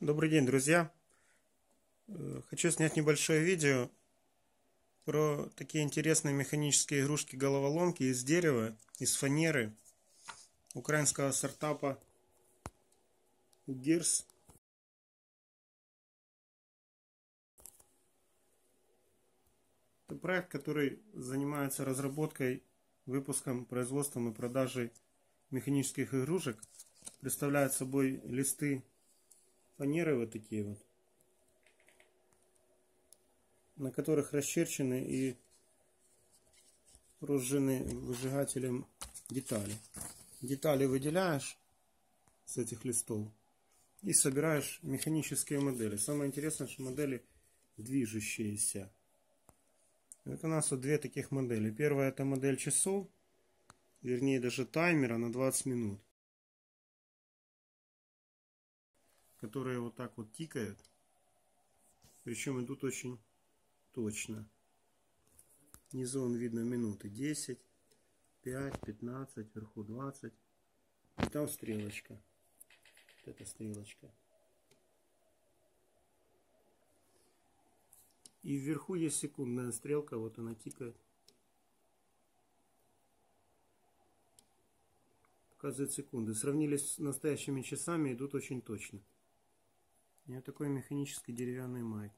Добрый день, друзья! Хочу снять небольшое видео про такие интересные механические игрушки-головоломки из дерева, из фанеры украинского стартапа Gears. Это проект, который занимается разработкой, выпуском, производством и продажей механических игрушек. Представляет собой листы фанеры вот такие вот, на которых расчерчены и прожжены выжигателем детали. Детали выделяешь с этих листов и собираешь механические модели. Самое интересное, что модели движущиеся. Это у нас вот две таких модели. Первая — это модель часов, вернее даже таймера на 20 минут, которые вот так вот тикают, причем идут очень точно. Внизу он видно минуты 10, 5, 15, вверху 20. И там стрелочка. Вот эта стрелочка. И вверху есть секундная стрелка, вот она тикает. Показывает секунды. Сравнили с настоящими часами, идут очень точно. И вот такой механический деревянный маятник.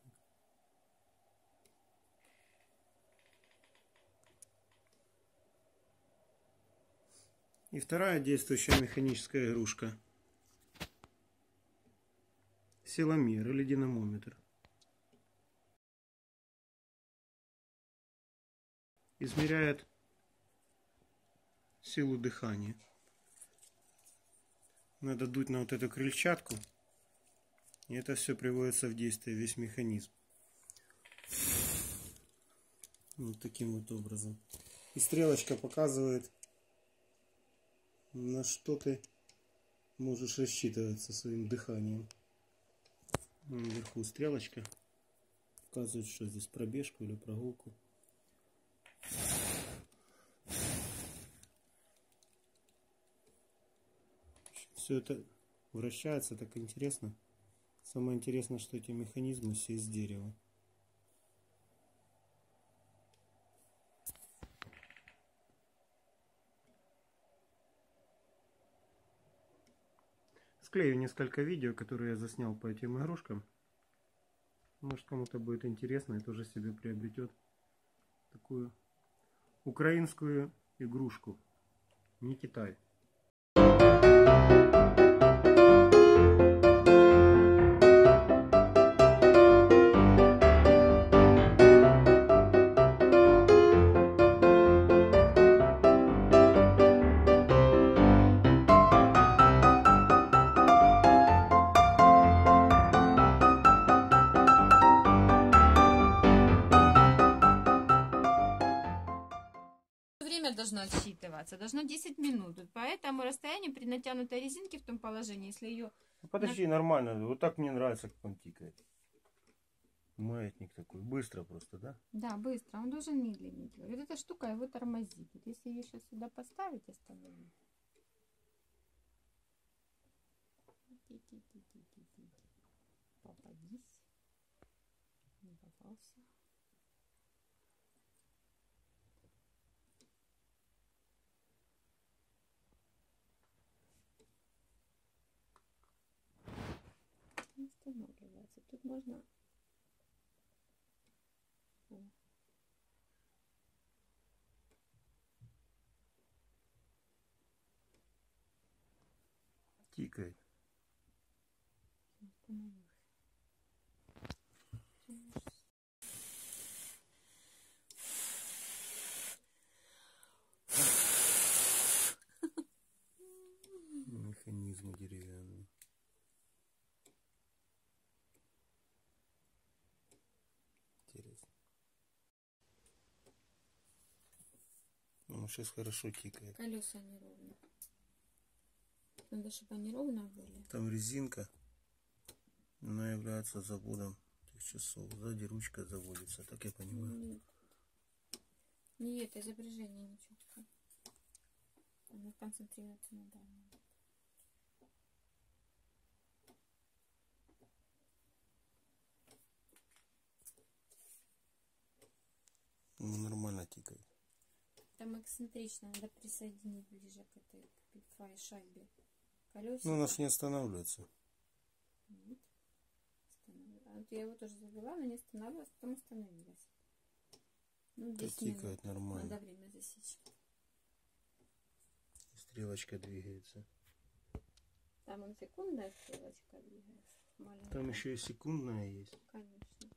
И вторая действующая механическая игрушка. Силомер или динамометр. Измеряет силу дыхания. Надо дуть на вот эту крыльчатку. И это все приводится в действие, весь механизм. Вот таким вот образом. И стрелочка показывает, на что ты можешь рассчитывать со своим дыханием. Вверху стрелочка показывает, что здесь пробежку или прогулку. Все это вращается, так интересно. Самое интересное, что эти механизмы все из дерева. Склею несколько видео, которые я заснял по этим игрушкам. Может, кому-то будет интересно и тоже себе приобретет такую украинскую игрушку. Не Китай. Время должно отсчитываться, должно 10 минут. Поэтому расстояние при натянутой резинке в том положении, если ее... Подожди, нормально. Вот так мне нравится, как он тикает. Маятник такой. Быстро просто, да? Да, быстро. Он должен медленнее делать. Вот эта штука его тормозит. Вот если ее сейчас сюда поставить, остановить. Попадись. Не попался. Не останавливается. Тут можно... Тикает. Механизм деревянный. Интересно. Ну, сейчас хорошо тикает. Колеса неровно. Надо, чтобы они ровно были. Там резинка. Она является заводом этих часов. Сзади ручка заводится, так я понимаю. Нет. Не это изображение нечетко. Оно концентрироваться на данном. Там эксцентрично, надо присоединить ближе к этой шайбе колесико. Ну, она ж не останавливается. Нет. А вот я его тоже забила, но не останавливалась, потом остановилась. Ну, 10 минут. Тикает нормально. Надо время засечь. Стрелочка двигается. Там он секундная стрелочка двигается. Маленькая. Там еще и секундная есть. Конечно.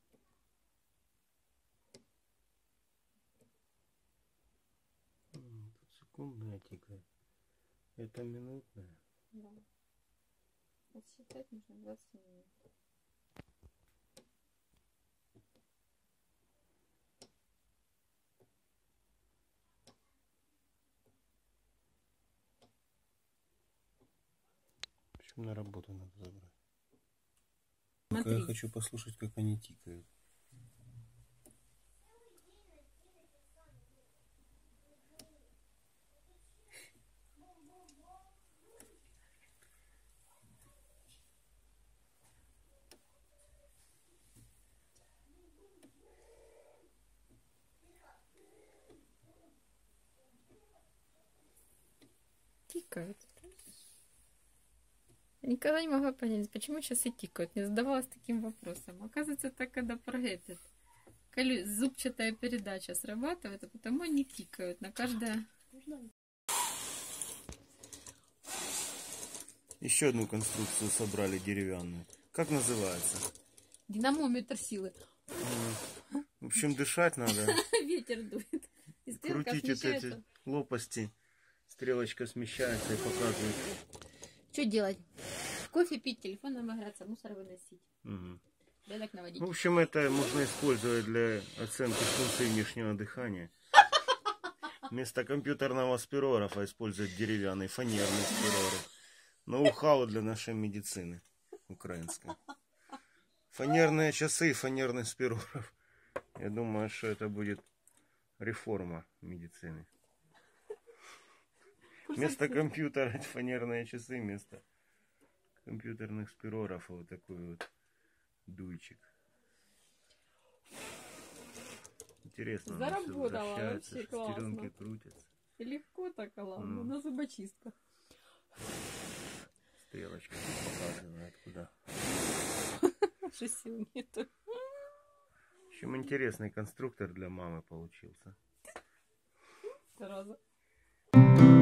Тут секундная тикает. Это минутная. Да. Отсчитать нужно 20 минут. Причем на работу надо забрать. Смотри. Я хочу послушать, как они тикают. Тикают. Я никогда не могла понять, почему сейчас и тикают. Не задавалась таким вопросом. Оказывается, так когда проект зубчатая передача срабатывает, а потому они тикают на каждое. Еще одну конструкцию собрали деревянную. Как называется? Динамометр силы. В общем, дышать надо. Ветер дует. И стрелка Крутить вот смещается. эти лопасти. Стрелочка смещается и показывает. Что делать? Кофе пить, телефоном играться, мусор выносить. Угу. Бедок наводить. В общем, это можно использовать для оценки функции внешнего дыхания. Вместо компьютерного спирографа использовать деревянный фанерный спирограф. Ноу-хау для нашей медицины украинской. Фанерные часы и фанерный спирограф. Я думаю, что это будет реформа медицины. Вместо компьютера фанерные часы, вместо компьютерных спирографов вот такой вот дуйчик. Интересно, оно всё Заработала, вращается, вообще шестеренки классно. крутятся. И легко так, ладно, Ну. на зубочистках. Стрелочка показывает куда. Уже сил нету. В общем, интересный конструктор для мамы получился. Сразу.